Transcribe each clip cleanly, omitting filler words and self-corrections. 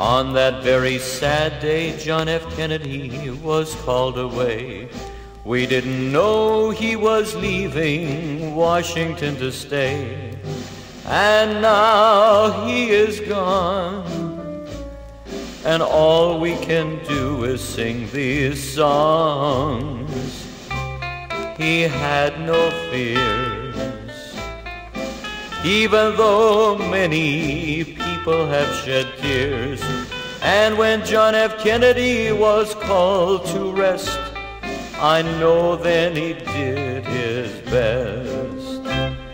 On that very sad day, John F. Kennedy was called away. We didn't know he was leaving Washington to stay. And now he is gone, and all we can do is sing these songs. He had no fears, even though many people have shed tears. And when John F. Kennedy was called to rest, I know then he did his best.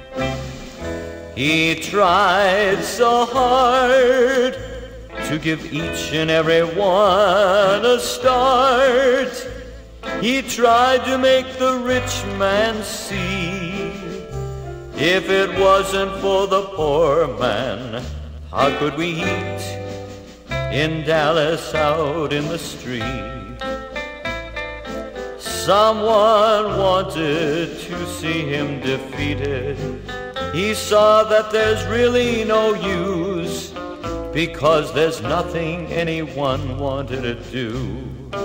He tried so hard to give each and every one a start. He tried to make the rich man see, if it wasn't for the poor man, how could we eat in Dallas out in the street? Someone wanted to see him defeated. He saw that there's really no use, because there's nothing anyone wanted to do.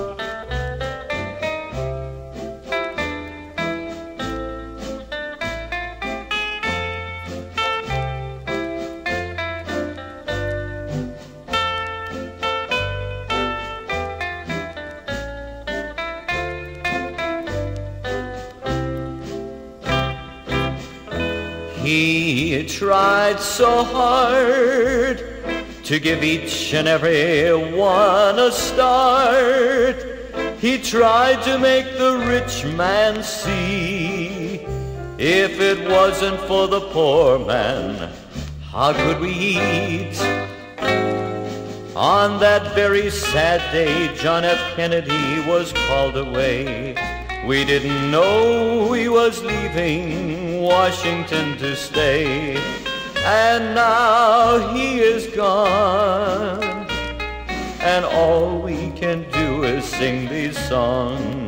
He tried so hard to give each and every one a start. He tried to make the rich man see, if it wasn't for the poor man, how could we eat? On that very sad day, John F. Kennedy was called away. We didn't know he was leaving Washington to stay. And now he is gone, and all we can do is sing these songs.